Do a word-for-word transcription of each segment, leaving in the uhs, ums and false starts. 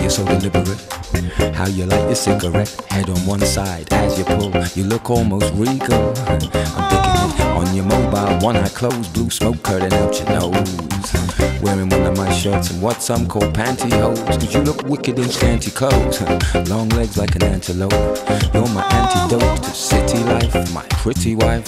you're so deliberate. How you light your cigarette, head on one side as you pull. You look almost regal. I'm thinking it on your mobile, one eye closed, blue smoke curtain out your nose. Wearing one of my shirts and what some call pantyhose, cause you look wicked in scanty clothes. Long legs like an antelope. You're my antidote to city life, my pretty wife.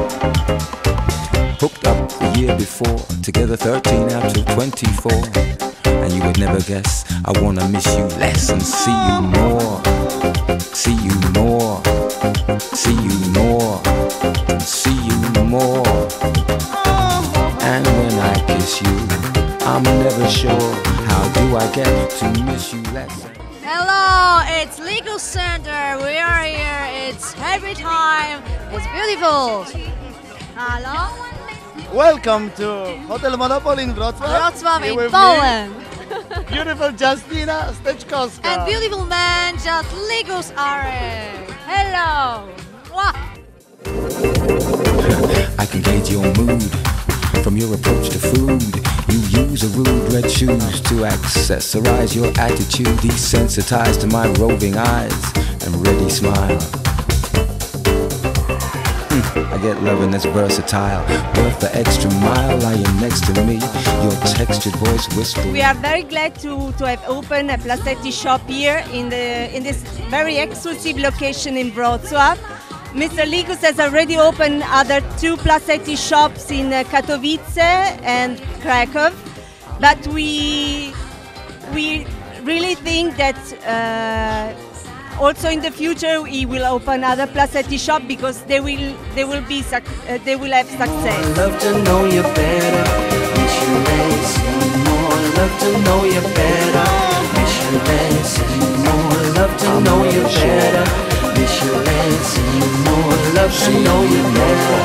Hooked up the year before, together thirteen out of twenty-four. And you would never guess, I wanna miss you less and see you more. See you more. See you more. See you more. And when I kiss you, I'm never sure, how do I get to miss you less? Hello, it's Legal Center. We are here. It's happy time. It's beautiful. Hello. Welcome to Hotel Monopoly in Wrocław. Wrocław Here in with Poland. me, beautiful Justina Steczkowska. And beautiful man, just Legos are. Hello. Mwah. I can gauge your mood from your approach to food. You use a rude red shoes to accessorize your attitude, desensitized to my roving eyes and ready smile. Mm, I get loving that's versatile, worth the extra mile, lying next to me, your textured voice whispering. We are very glad to, to have opened a Placetti shop here in the in this very exclusive location in Wrocław. Mister Ligus has already opened other two Placetti shops in uh, Katowice and Krakow, but we we really think that uh, also in the future we will open other Placetti shop because they will they will be uh, they will have success. More love to know you better, wish you less. More love to know you better, wish you less. More love to know you better. Wish you less and more love to know you better.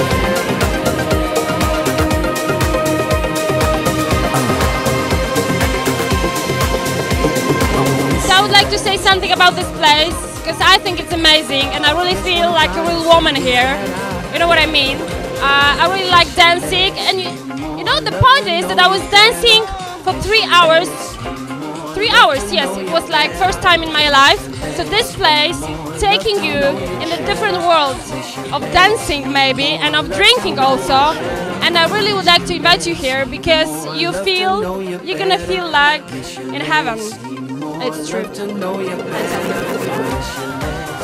So I would like to say something about this place because I think it's amazing and I really feel like a real woman here. You know what I mean? Uh, I really like dancing and you, you know the point is that I was dancing for three hours. Three hours, yes, it was like first time in my life. So this place taking you in a different world of dancing maybe and of drinking also. And I really would like to invite you here because you feel, you're gonna feel like in heaven. It's true.